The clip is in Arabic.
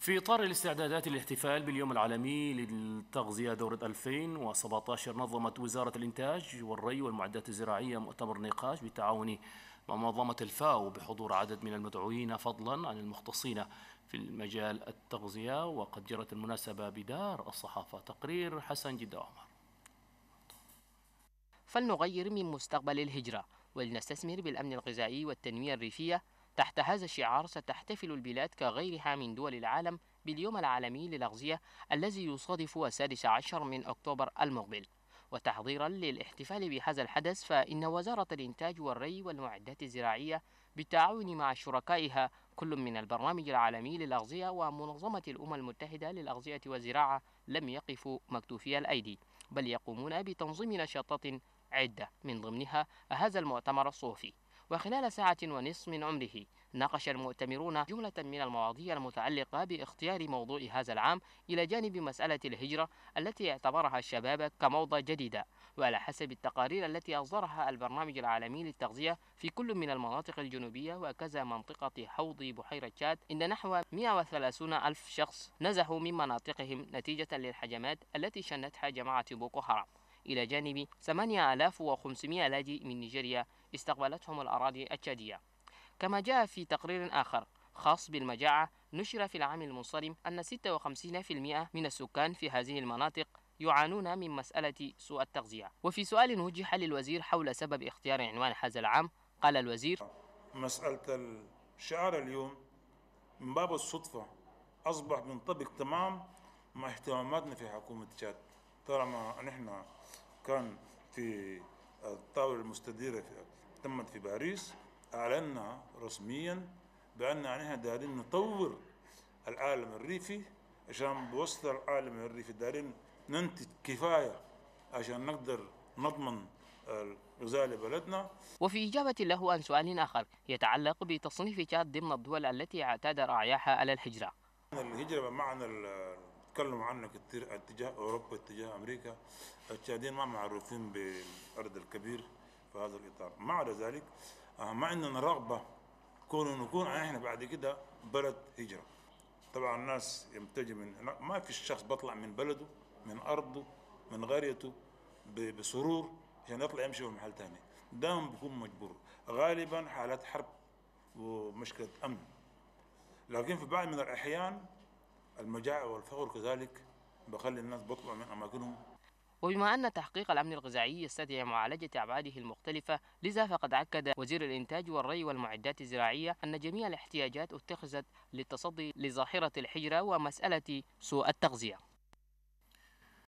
في إطار الاستعدادات للاحتفال باليوم العالمي للتغذية دورة 2017، نظمت وزارة الإنتاج والري والمعدات الزراعية مؤتمر نقاش بالتعاون مع منظمة الفاو بحضور عدد من المدعوين فضلا عن المختصين في المجال التغذية. وقد جرت المناسبة بدار الصحافة. تقرير حسن جدة عمر. فلنغير من مستقبل الهجرة ولنستثمر بالأمن الغذائي والتنمية الريفية. تحت هذا الشعار ستحتفل البلاد كغيرها من دول العالم باليوم العالمي للأغذية الذي يصادف 16 من أكتوبر المقبل. وتحضيرا للاحتفال بهذا الحدث، فإن وزارة الإنتاج والري والمعدات الزراعية بالتعاون مع شركائها كل من البرنامج العالمي للأغذية ومنظمة الأمم المتحدة للأغذية والزراعة لم يقفوا مكتوفي الأيدي، بل يقومون بتنظيم نشاطات عدة من ضمنها هذا المؤتمر الصوفي. وخلال ساعة ونصف من عمره ناقش المؤتمرون جملة من المواضيع المتعلقة باختيار موضوع هذا العام، إلى جانب مسألة الهجرة التي اعتبرها الشباب كموضة جديدة. وعلى حسب التقارير التي أصدرها البرنامج العالمي للتغذية في كل من المناطق الجنوبية وكذا منطقة حوض بحيرة تشاد، إن نحو 130 ألف شخص نزحوا من مناطقهم نتيجة للهجمات التي شنتها جماعة بوكو حرام، إلى جانب 8500 لاجئ من نيجيريا استقبلتهم الأراضي التشادية. كما جاء في تقرير آخر خاص بالمجاعة نشر في العام المنصرم أن 56% من السكان في هذه المناطق يعانون من مسألة سوء التغذية. وفي سؤال وجه للوزير حول سبب اختيار عنوان هذا العام، قال الوزير: مسألة الشعار اليوم من باب الصدفة أصبح منطبق تمام مع اهتماماتنا في حكومة تشاد. طالما نحن كان في الطاولة المستديرة تمت في باريس، أعلنا رسميا بأن نحن دايرين نطور العالم الريفي، عشان بوسط العالم الريفي دايرين ننتج كفاية عشان نقدر نضمن الغذاء لبلدنا. وفي إجابة له عن سؤال آخر يتعلق بتصنيف تشاد ضمن الدول التي اعتاد رعاياها على الهجرة: الهجرة بمعنى تكلموا عنه كثير اتجاه أوروبا اتجاه أمريكا، التشاديين ما معروفين بالأرض الكبير في هذا الإطار. مع ذلك ما عندنا رغبة نكون احنا بعد كده بلد هجرة. طبعا الناس يمتجي ما في الشخص بطلع من بلده من أرضه من قريته بسرور عشان يطلع يمشي في محل تاني، دائما بيكون مجبور، غالبا حالات حرب ومشكلة أمن. لكن في بعض من الأحيان المجاعة والفقر كذلك بخلي الناس بيطلعوا من أماكنهم. وبما أن تحقيق الأمن الغذائي يستدعي معالجة أبعاده المختلفة، لذا فقد أكد وزير الإنتاج والري والمعدات الزراعية أن جميع الاحتياجات اتخذت للتصدي لظاهرة الهجرة ومسألة سوء التغذية.